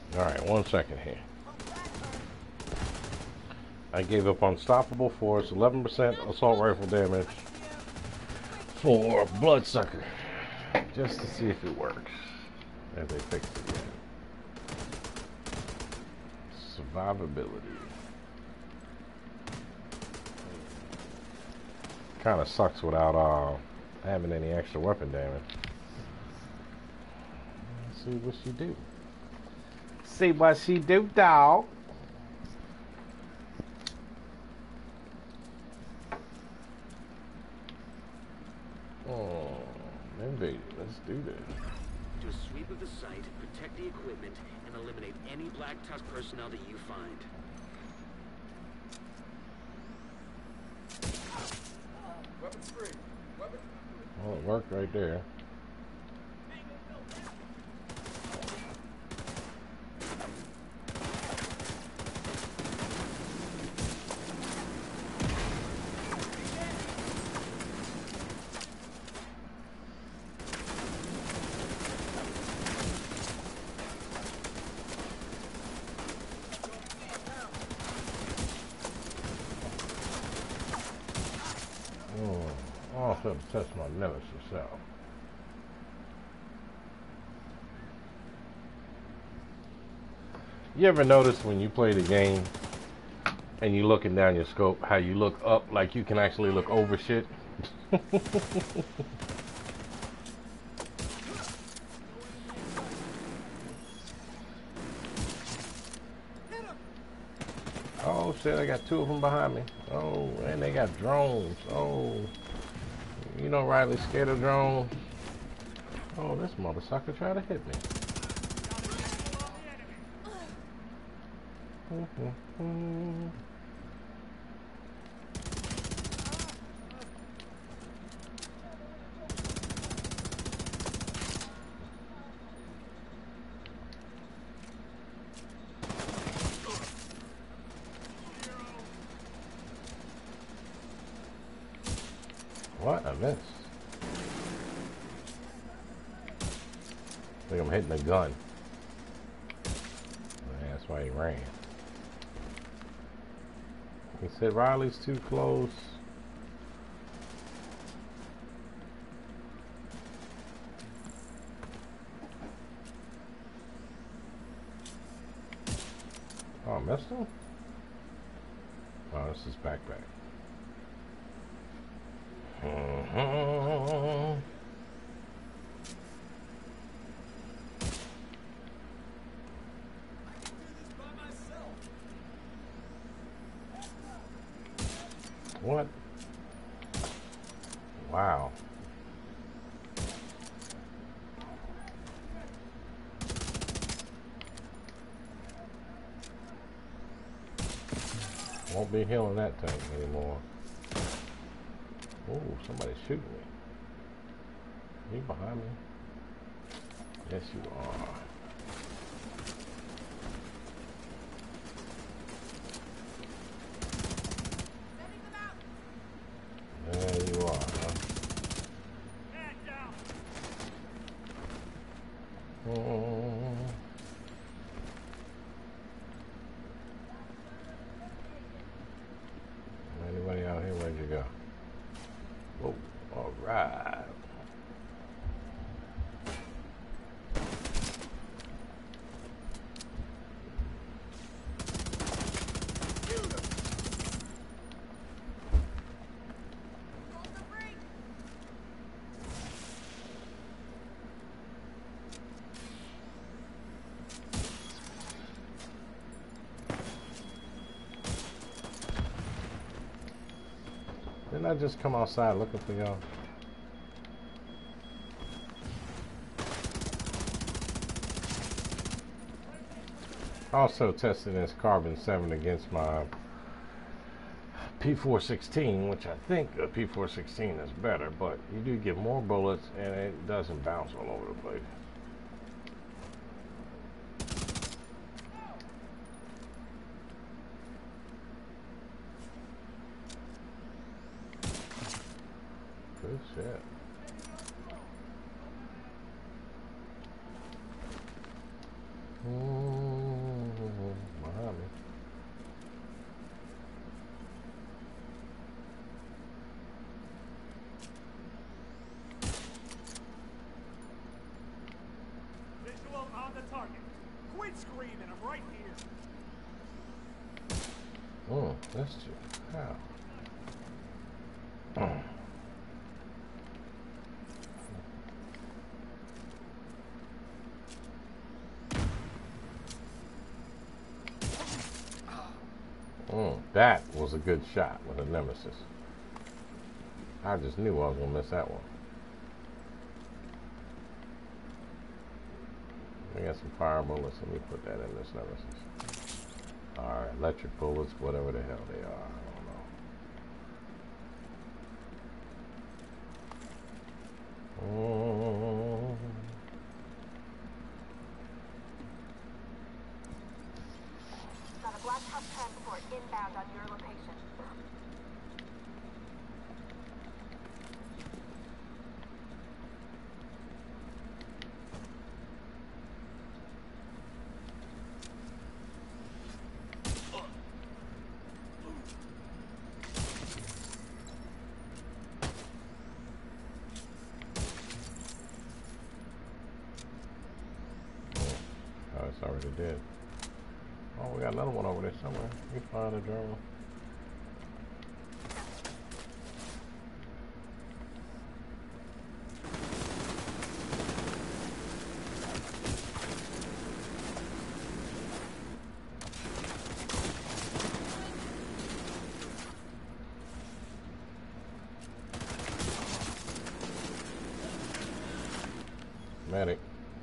Alright, 1 second here. I gave up Unstoppable Force, 11% assault rifle damage for Bloodsucker. Just to see if it works. Have they fixed it yet? Survivability. Kind of sucks without having any extra weapon damage. Let's see what she do. See what she do, dog. Oh, maybe. Let's do this. Do a sweep of the site, protect the equipment, and eliminate any Black Tusk personnel that you find. Weapons free. Weapons. Well, it worked right there. Oh, I should touch my nemesis self. You ever notice when you play the game and you looking down your scope, how you look up like you can actually look over shit? Oh shit, I got 2 of them behind me. Oh, and they got drones. Oh, you know Riley's scared of drones. Oh, this motherfucker tried to hit me. What? I missed. I think I'm hitting the gun. Yeah, that's why he ran. He said Riley's too close. Oh, I missed him? Oh, this is backpack. What? Wow. Won't be healing that tank anymore. Oh, somebody's shooting me. Are you behind me? Yes, you are. There you are, huh? Anybody out here? Where'd you go? Oh, all right. Didn't I just come outside looking for y'all? Also testing this Carbon 7 against my P416, which I think a P416 is better, but you do get more bullets and it doesn't bounce all over the place. Good shit. Quit screaming. I'm right here. That's true. How? That was a good shot with a nemesis. I just knew I was gonna miss that one. I got some fire bullets. Let me put that in this nemesis. Alright, electric bullets, whatever the hell they are. I don't know. Got a Black Tusk transport inbound on your location. Oh, it's already dead. Oh, we got another one over there somewhere. We find a drone. Medic.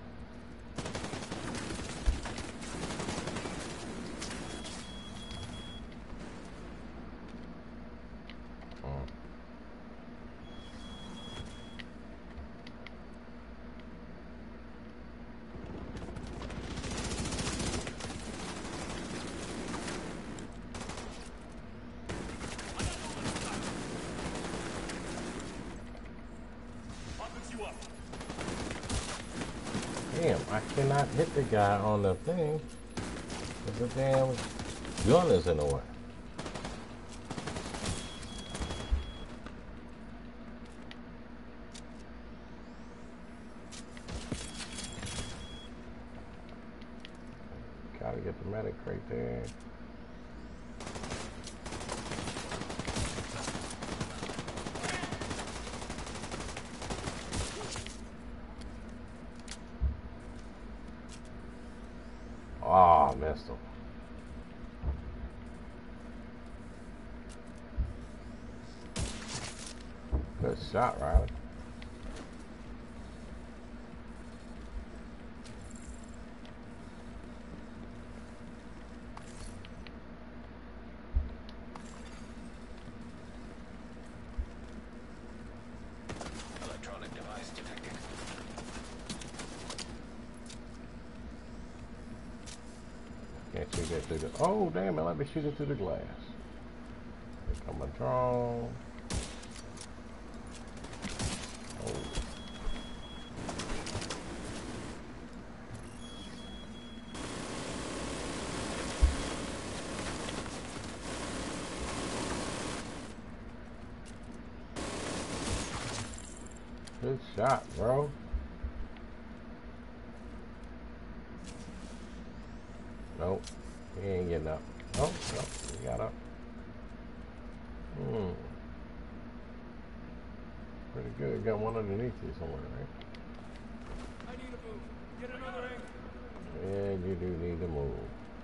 Damn, I cannot hit the guy on the thing because the damn gun is in the way. Gotta get the medic right there. Oh, missed him. Good shot, Riley. Electronic device detected. Can't shoot that through the... Oh, damn it. Let me shoot it through the glass. Here come a drone. Oh. Good shot, bro. Nope. He ain't getting up. Nope, nope. He got up. Pretty good. Got one underneath you somewhere, right? I need a move. Get another angle. Yeah, you do need to move.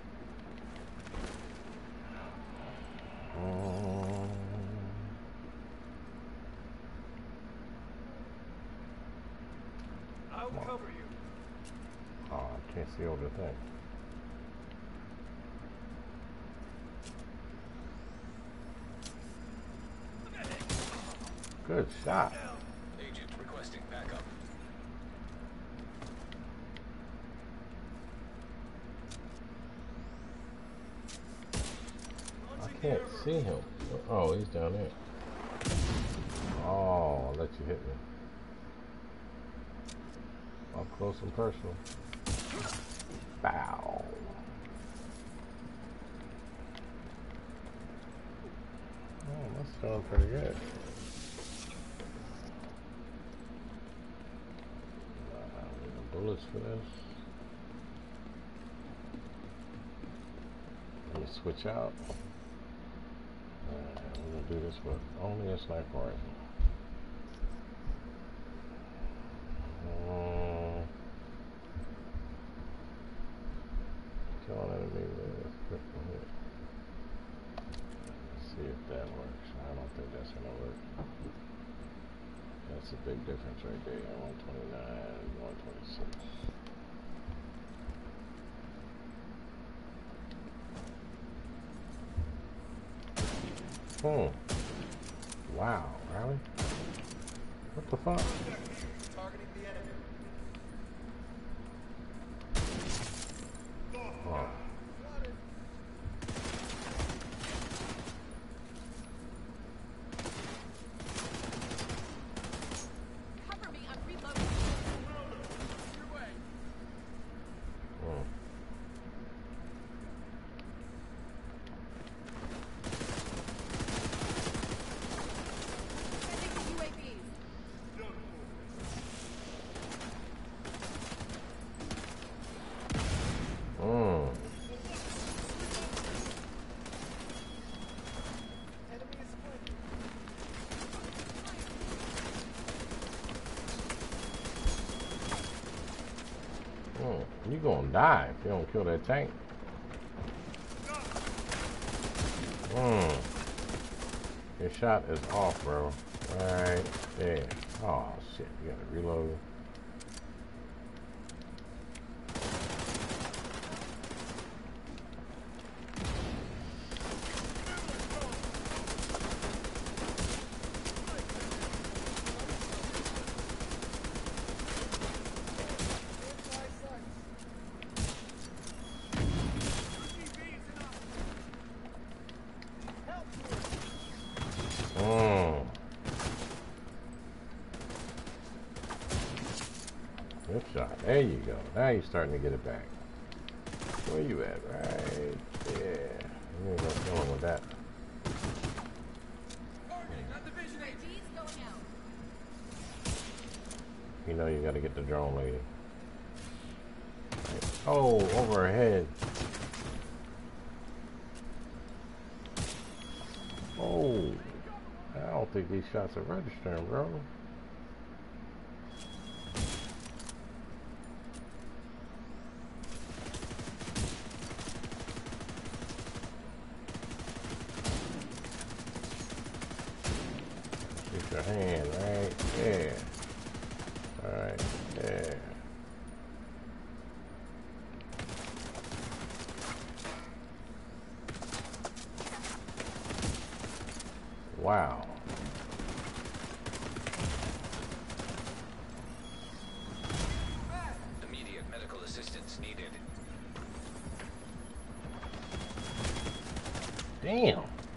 I'll cover you. Oh, I can't see over the thing. Good shot. Agent requesting backup. I can't see him. Oh, he's down there. Oh, I'll let you hit me. Up close and personal. Bow. Oh, that's doing pretty good. Bullets for this. switch out. We're gonna do this with only a sniper rifle. Kill an enemy with a critical hit. Let's see if that works. I don't think that's gonna work. That's a big difference right there. 129, 126. Wow, really? What the fuck? Targeting the enemy. Oh. Cover me, I'm reloading. Your way. Sending UAVs. Enemy is flanking. You gonna die if you don't kill that tank. Your shot is off, bro. Right there. Oh shit, you gotta reload. Good shot. There you go. Now you're starting to get it back. Where you at? Right there. You ain't gonna kill him with that. Targeting on division 8. UAVs going out. You know you gotta get the drone lady. Oh, over her head. Oh. I don't think these shots are registering, bro. Get your hand right there. Right there. Wow. Immediate medical assistance needed. Damn.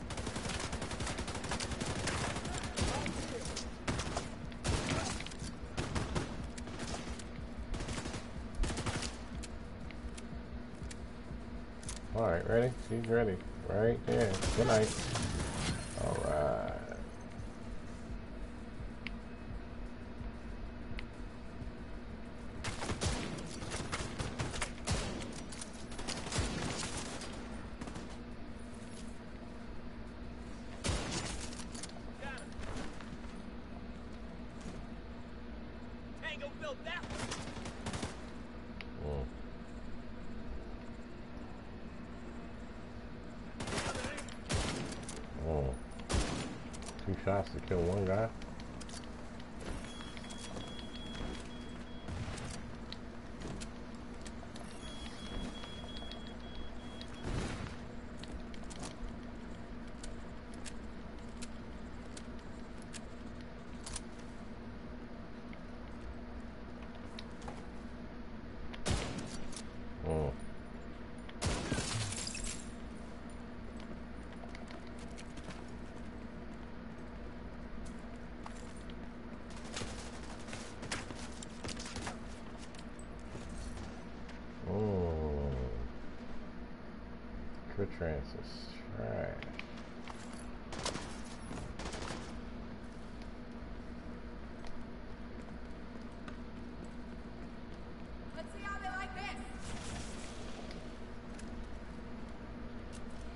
All right, ready? She's ready. Right there. Good night. All right. Tango built that one. Two shots to kill one guy. Francis. Right. Let's see how they like this.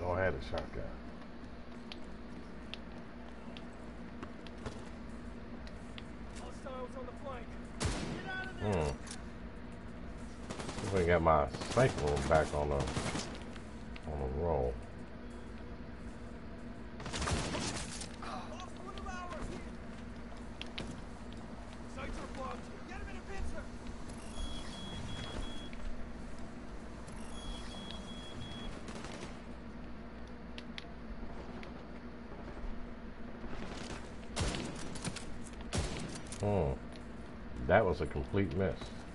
don't have a shotgun. Hostiles on the flank. Get out of there! If we got my sniper back on the roll. Off one of ours here! Sights are blocked. Get him in a pincer! That was a complete miss.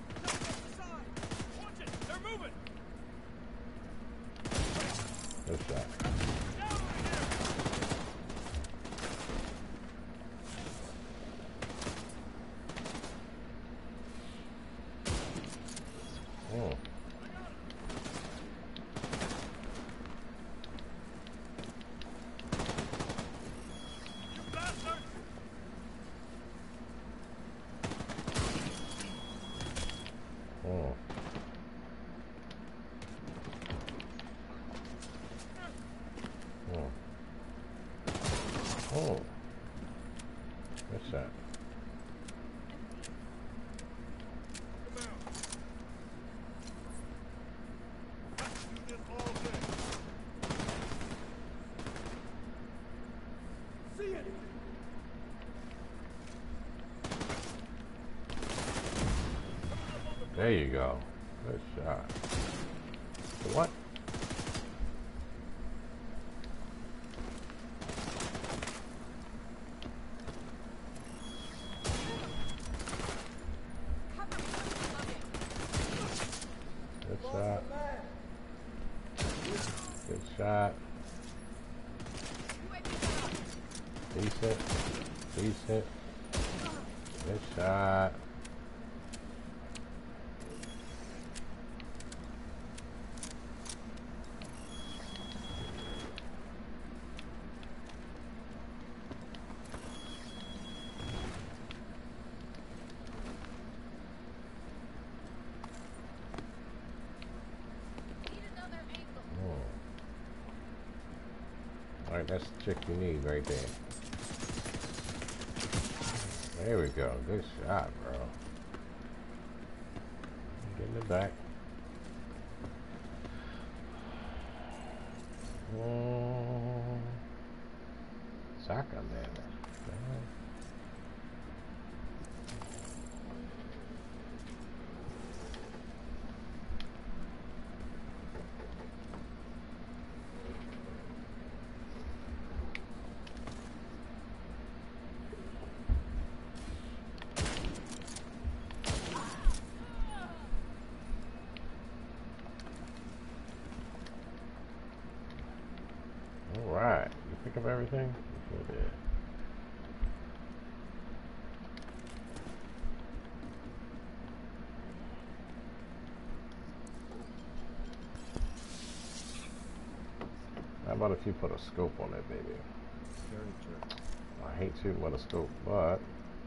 Watch it! They're moving! Good shot. Down right Mm. You bastard! Mm. Mm. Oh. Good shot. Come out. Have to do this all day. See it! There you go. Good shot. What? Cover me. I'm reloading. Good shot. Good shot. UAV up. Decent. Decent. Good shot. Need another angle. Alright, that's the chick you need right there. There we go. Good shot, bro. Get in the back. Shotgun damage. Alright. You pick up everything? You sure did. How about if you put a scope on that baby? I hate shooting with a scope, but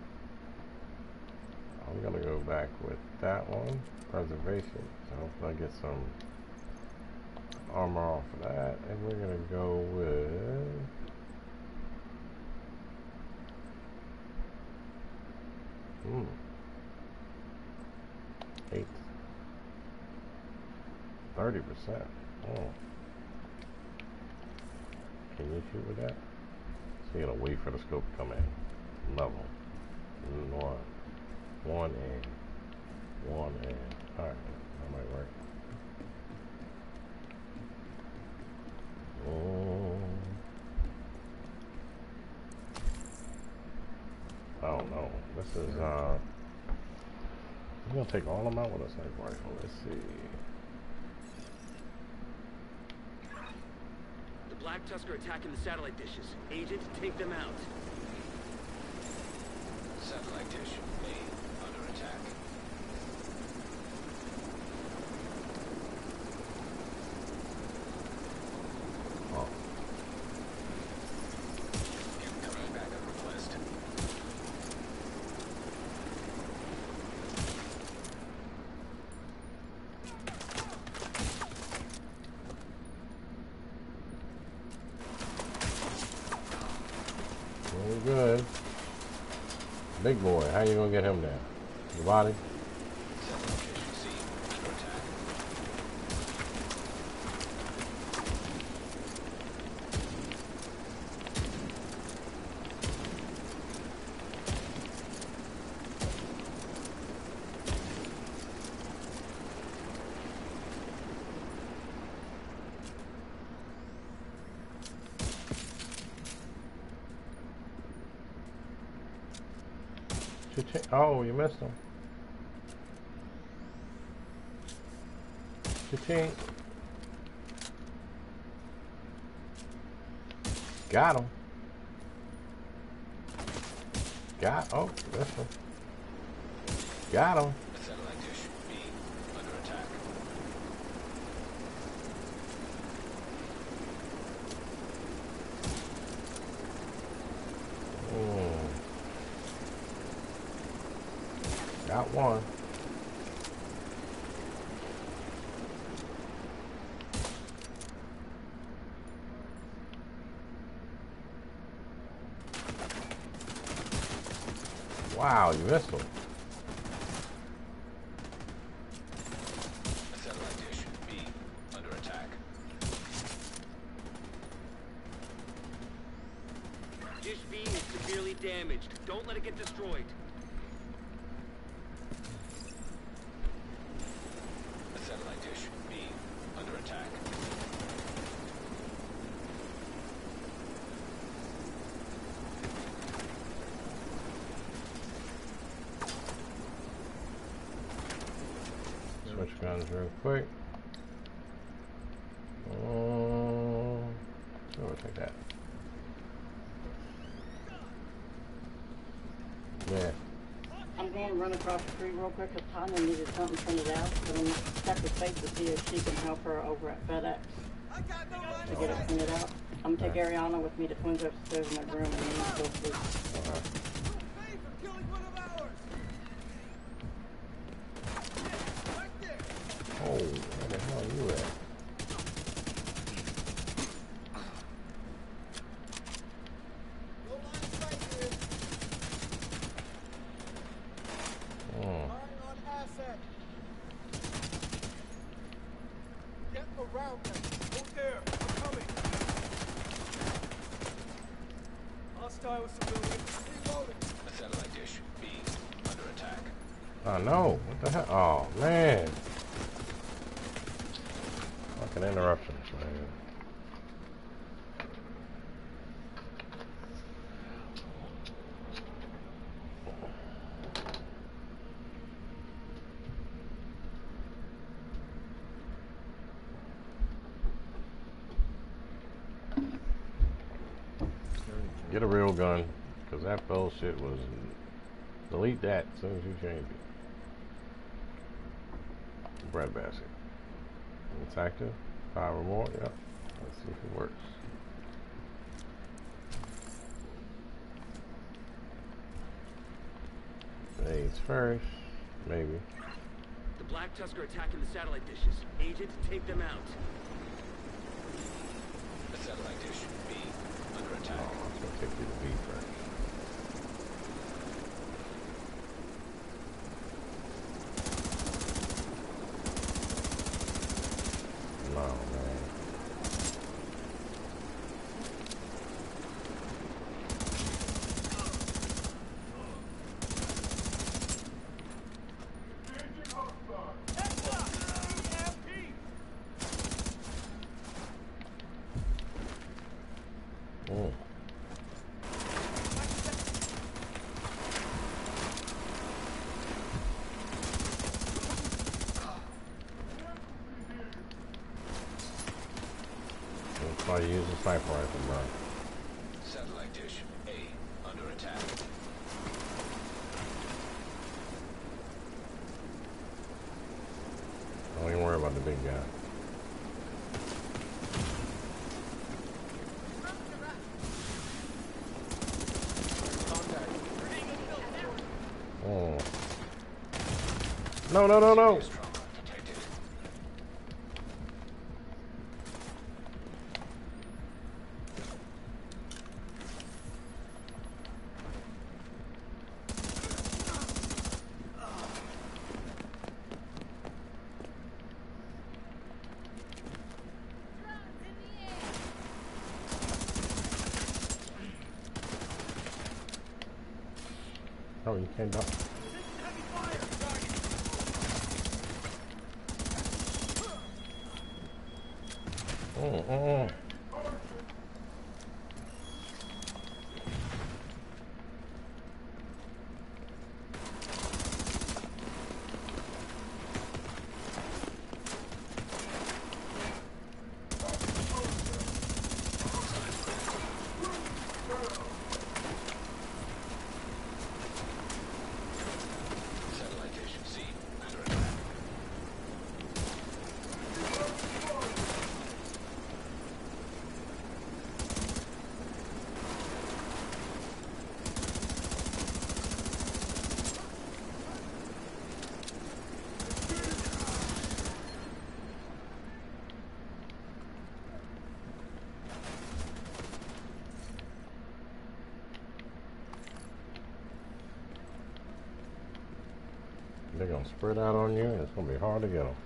I'm gonna go back with that one, preservation. So hopefully I get some armor off of that, and we're gonna go with eight 30%. Oh. Can you shoot with that? So you gotta wait for the scope to come in. Level. One and alright, that might work. I don't know. This is I'm gonna take all of them out with a sniper rifle. Let's see. The Black Tusk are attacking the satellite dishes. Agent, take them out. Satellite dish, main, under attack. Oh. Incoming backup request. Looking good. Big boy, how you gonna get him down? Your body? Satellite location C under attack. Oh, you missed him. Cha-ching. Got him. Oh, this one. Got him. Satellite dish B under attack. Got one. Wow, you missed him. Satellite dish B under attack. Dish B is severely damaged. Don't let it get destroyed. Satellite dish B under attack. Switch guns real quick. We'll take that. Yeah. I'm going to run across the street real quick because Tanya needed something printed out. But I'm going to check with Faith to see if she can help her over at FedEx to get it printed out. I'm going to take Ariana with me to Twins upstairs in my room and then go sleep. Faith for killing one of ours. Right there. Oh, where the hell are you at? No line of sight here. Firing on asset. Get around them. Hold there. I'm coming. Hostile civilian. Reloading. Satellite dish B under attack. Oh no, what the hell? Oh man. Fucking interruptions, man. Get a real gun, because that bullshit was... Delete that as soon as you change it. Bread basket. It's active. 5 or more, yep. Let's see if it works. AIDS first, maybe. The Black Tusk are attacking the satellite dishes. Agent, take them out. Satellite dish B under attack. Oh, it's gonna take you to B first. No, man. Mm. That's why you use a sniper rifle, bro. Satellite dish A under attack. Don't even worry about the big guy. Oh. No, no, no, no. Trauma detected. Oh, you can't dump. Heavy fire! Mm-mm. Satellite dish C under attack. They're gonna spread out on you, and it's gonna be hard to get them.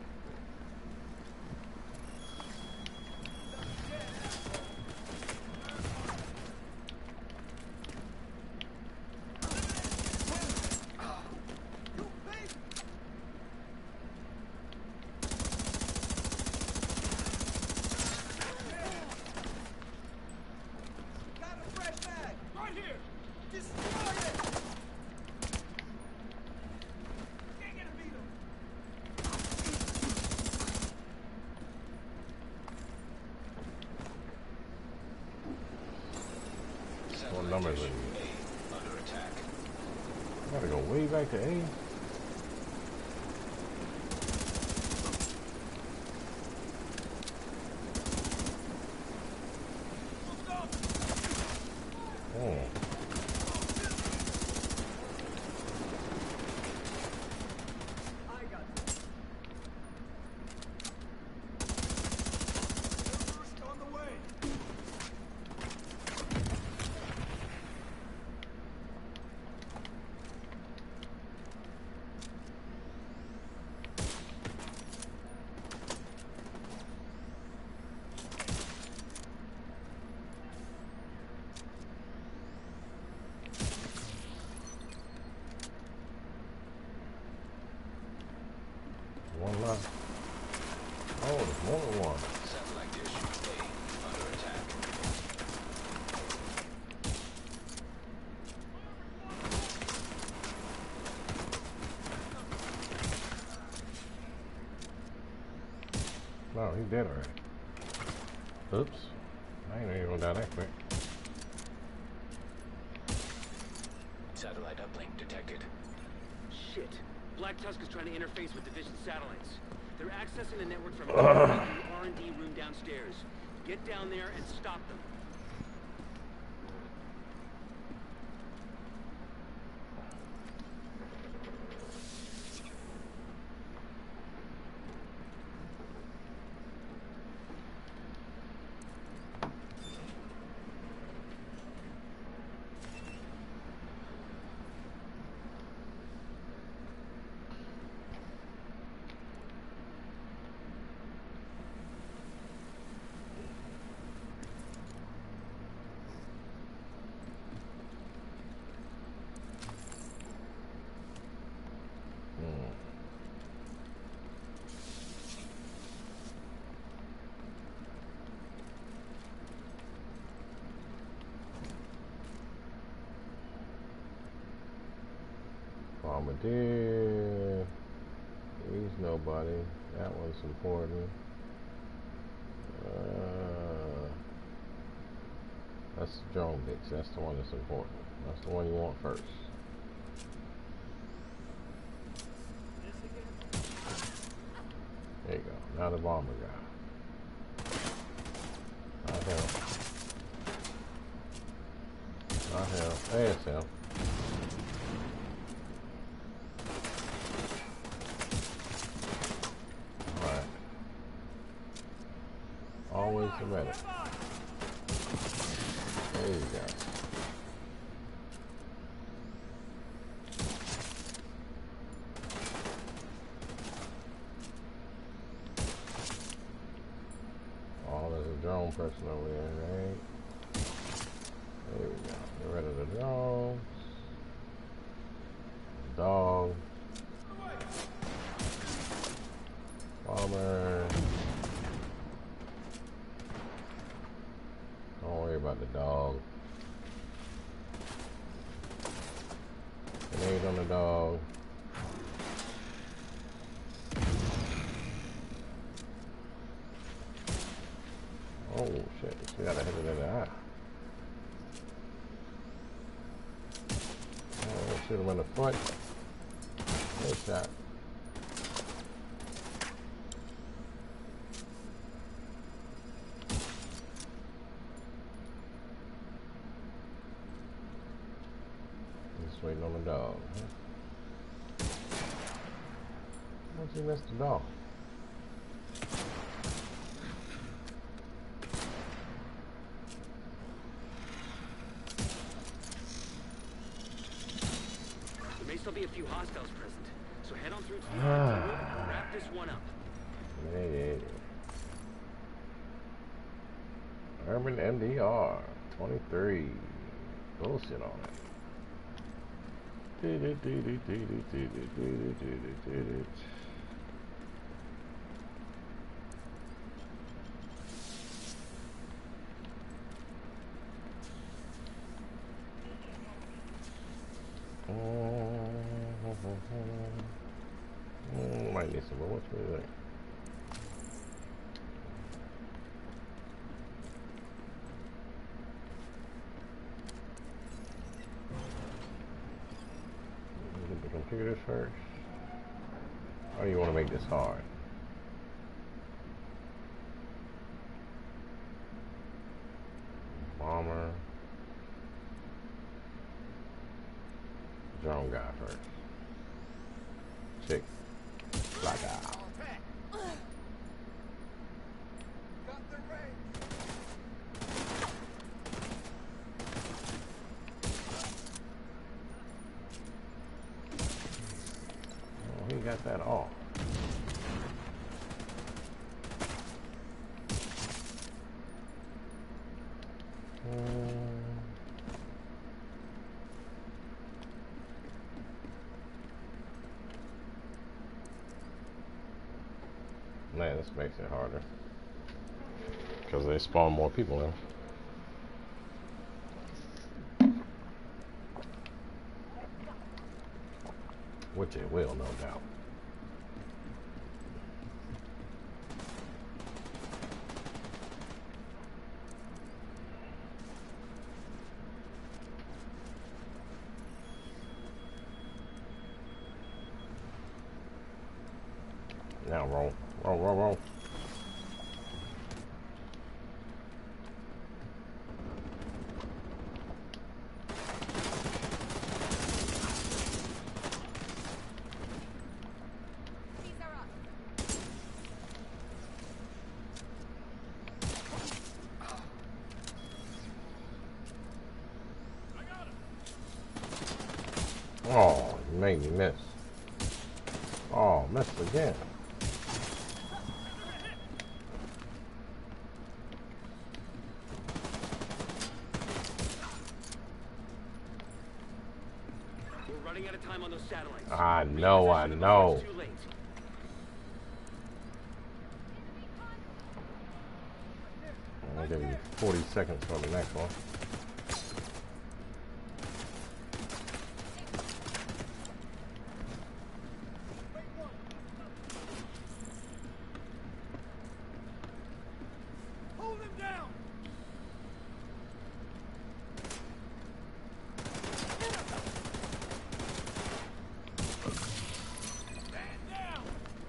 Got a fresh mag! Right here! Destroy it! Can't get a beat 'em. Satellite numbers dish are you? A under attack. Gotta go way back to A. Oh. I got this. First on the way. One left. Oh, there's more than one. Satellite dish A under attack. No, he's dead already. Oops. I ain't even gonna die that quick. Satellite uplink detected. Shit. Black Tusk is trying to interface with Division satellites. They're accessing the network from the R&D room downstairs. Get down there and stop them. Bombardier. He's nobody. That one's important. That's the drone bits. That's the one that's important. That's the one you want first. There you go. Now the bomber guy. Not him. Not him. There's him. Alright. Always the medic. There you go. Oh, there's a drone person over there, right? There we go. Get rid of the drones. Dog. Bomber. Don't worry about the dog. Grenade on the dog. Oh shit, we gotta hit it in the eye. Oh, shoot him in the foot. Good shot. Just waiting on the dog. Huh? Once he missed the dog. There may still be a few hostiles present, so head on through to the R&D room and wrap this one up. Hey. Urban MDR 23. Bullshit on it. Might need some more. What's really there? Get the computers first. Or you want to make this hard? Bomber. Drone guy first. Chick. Black eye. Oh, he got that off. Man, this makes it harder. Because they spawn more people in. Which it will, no doubt. Now roll. Roll, roll, roll. These are up. Oh, you made me miss. Oh, missed again. We're running out of time on those satellites. I know, I Reposition know. before it's too late. I'll give you 40 seconds for the next one. Hold him down! Stand down!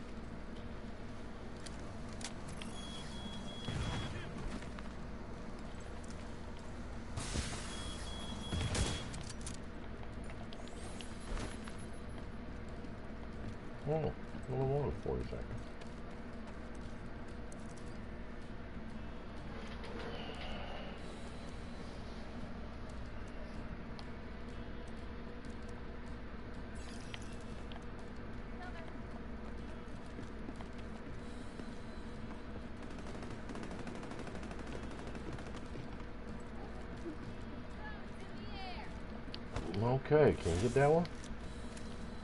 Oh, a little more than 40 seconds. Okay, can you get that one?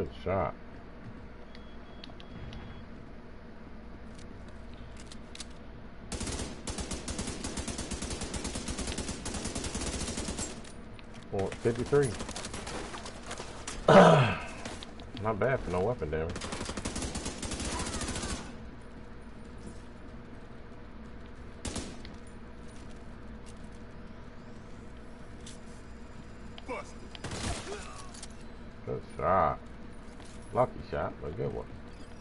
Good shot. Well, 53. Not bad for no weapon damage. Good shot. Lucky shot, but a good one.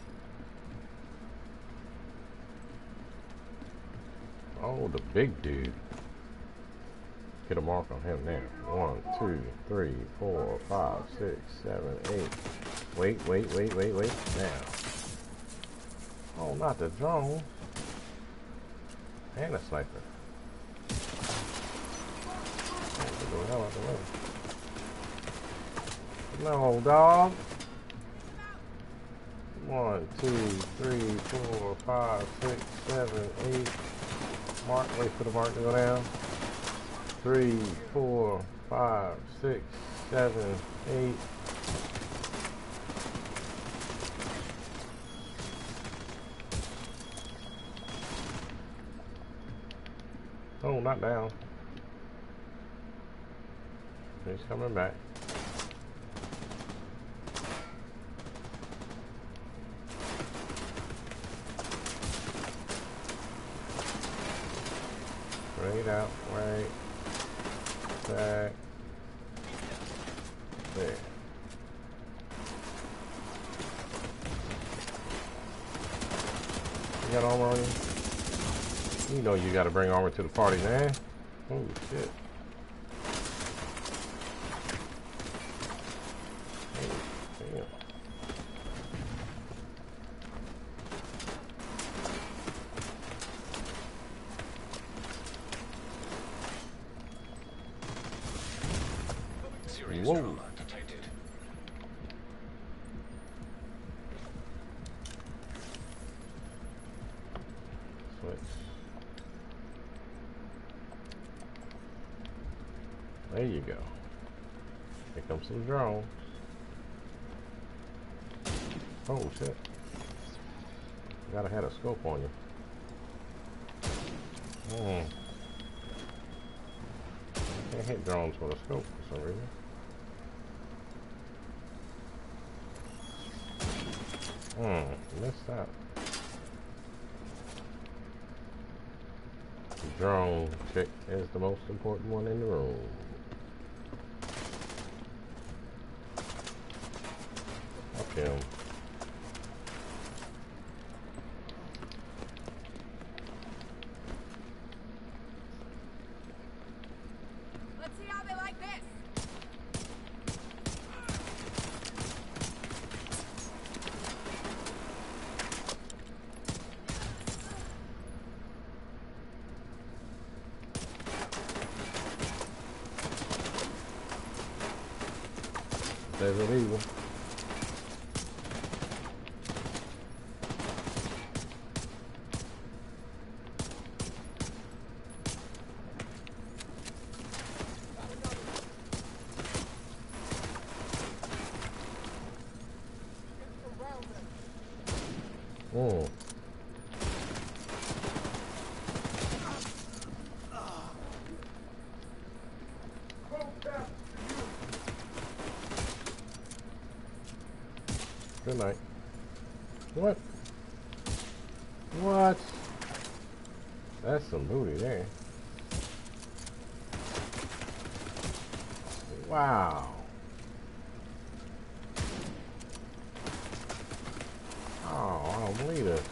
Oh, the big dude. Get a mark on him now. 1, 2, 3, 4, 5, 6, 7, 8. Wait. Now. Oh, not the drone. And a sniper. Oh, get the hell out of the way. No, dog. 1, 2, 3, 4, 5, 6, 7, 8. Mark, wait for the mark to go down. 3, 4, 5, 6, 7, 8. Oh, not down. He's coming back. Straight out, right, back, there. You got armor on you? You know you gotta bring armor to the party, man. Holy shit. Damn. Serious Whoa. trauma detected. Switch. There you go. Here comes some drones. Oh shit. Gotta have a scope on you. Can't hit drones with a scope for some reason. Missed that. The drone chick is the most important one in the room. Fuck him. Let's see how they like this. There's an evil. Good night. What? What? That's some booty there. Wow. Oh, I don't believe it.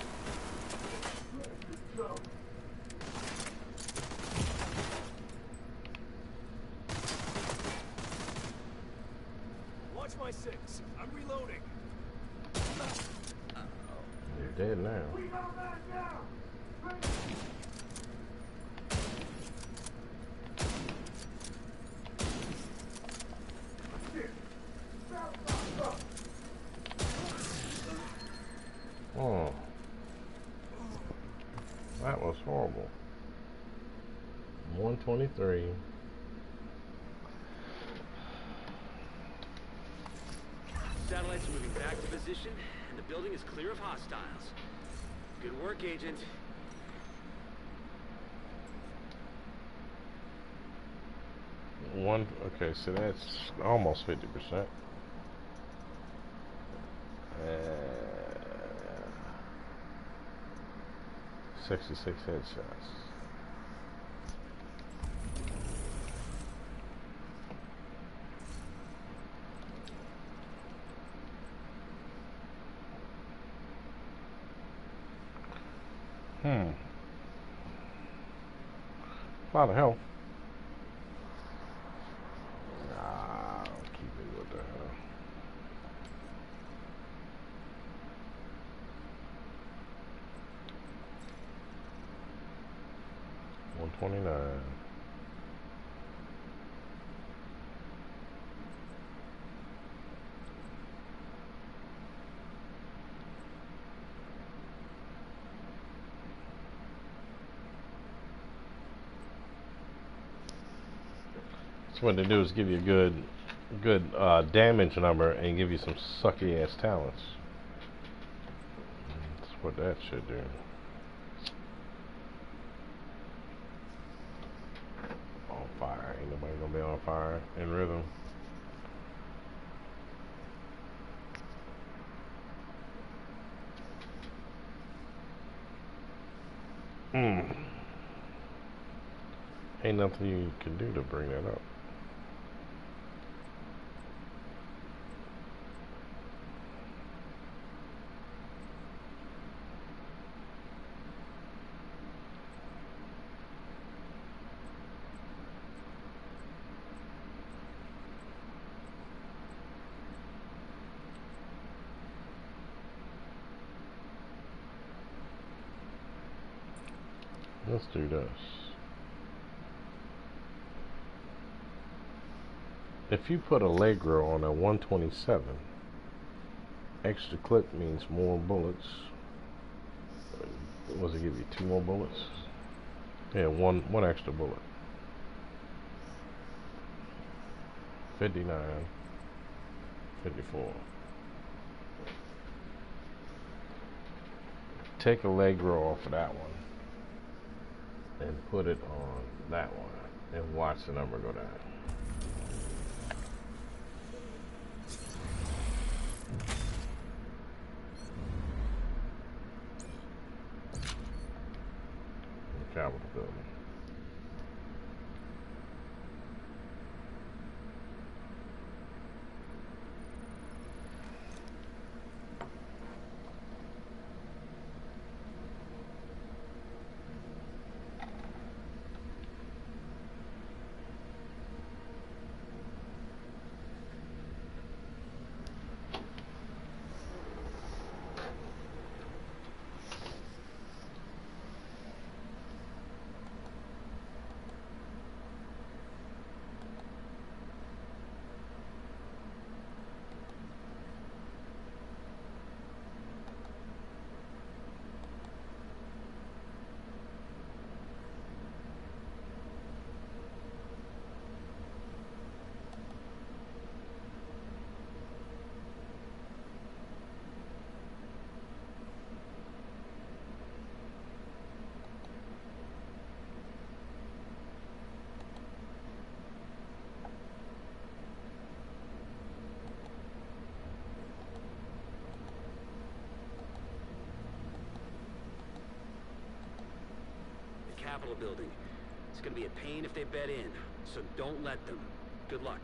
Watch my six. I'm reloading. You're dead now. Oh. That was horrible. 123. Satellites moving back to position, and the building is clear of hostiles. Good work, Agent. Okay, so that's almost 50%. 66 headshots. A lot of health. Nah, I'll keep it with the hell. $129. What they do is give you a good damage number and give you some sucky ass talents. That's what that should do. On fire. Ain't nobody gonna be on fire in rhythm. Ain't nothing you can do to bring that up. Let's do this. If you put Allegro on a 127, extra clip means more bullets. Was it give you 2 more bullets? Yeah, one extra bullet. 59, 54. Take Allegro off of that one and put it on that one and watch the number go down. The Capitol building. Capitol building. It's gonna be a pain if they bed in, so don't let them. Good luck.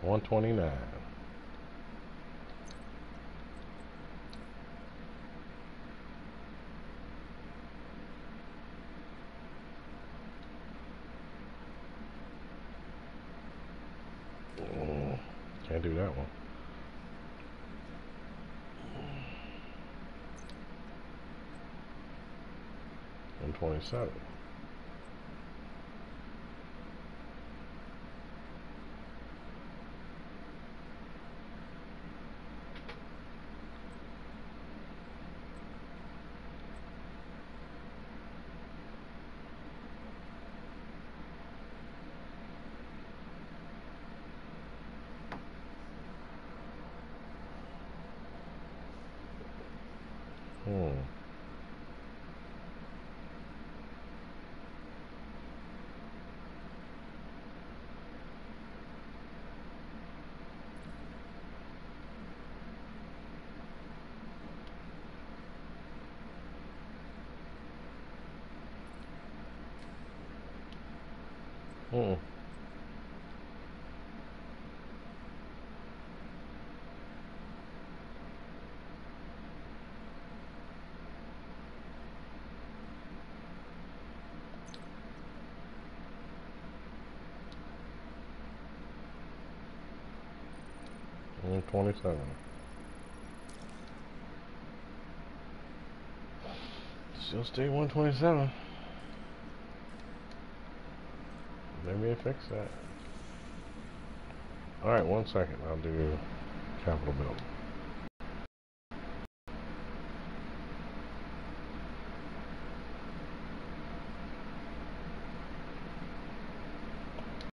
129. Can't do that one. And 27. Hmm. Hmm. And 27. Still stay 127. Maybe they fix that. Alright, 1 second. I'll do capital build.